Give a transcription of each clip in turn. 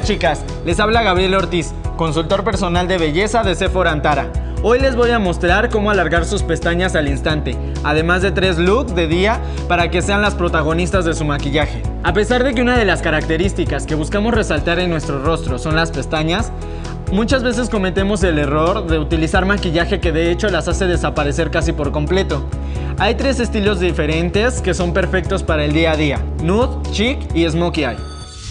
Hola chicas, les habla Gabriel Ortiz, consultor personal de belleza de Sephora Antara. Hoy les voy a mostrar cómo alargar sus pestañas al instante, además de 3 looks de día para que sean las protagonistas de su maquillaje. A pesar de que una de las características que buscamos resaltar en nuestro rostro son las pestañas, muchas veces cometemos el error de utilizar maquillaje que de hecho las hace desaparecer casi por completo. Hay 3 estilos diferentes que son perfectos para el día a día: nude, chic y smokey eye.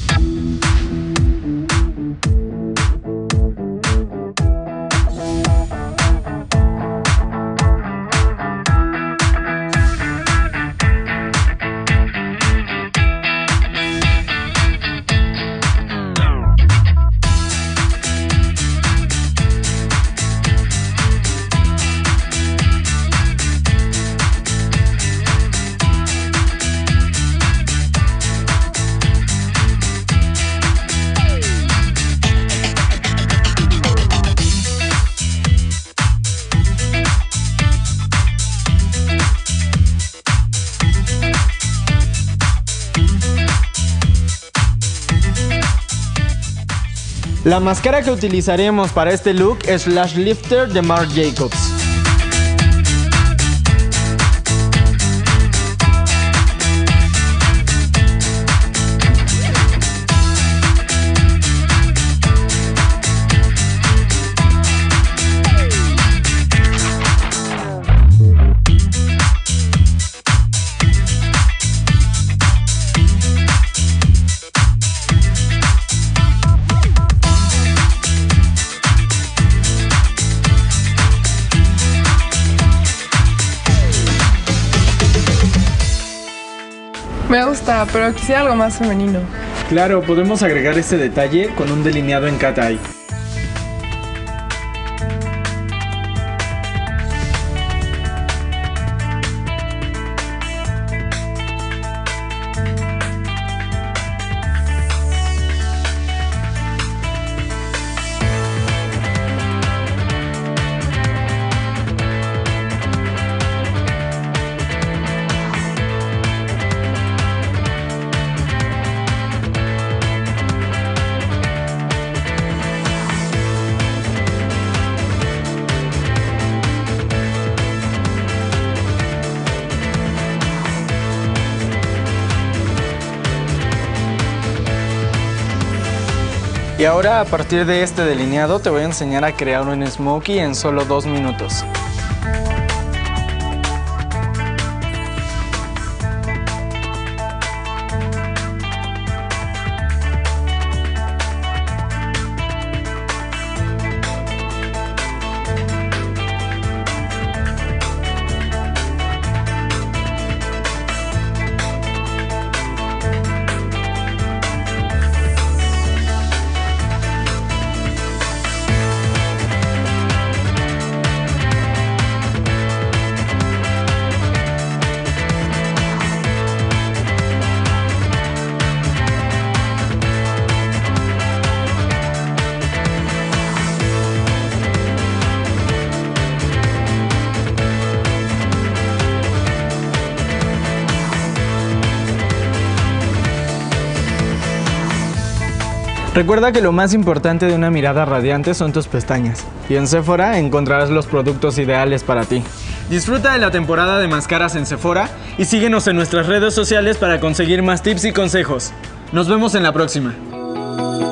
La máscara que utilizaremos para este look es Lash Lifter de Marc Jacobs. Me gusta, pero quisiera algo más femenino. Claro, podemos agregar ese detalle con un delineado en cat eye. Y ahora, a partir de este delineado, te voy a enseñar a crear un smokey en solo 2 minutos. Recuerda que lo más importante de una mirada radiante son tus pestañas. Y en Sephora encontrarás los productos ideales para ti. Disfruta de la temporada de máscaras en Sephora y síguenos en nuestras redes sociales para conseguir más tips y consejos. Nos vemos en la próxima.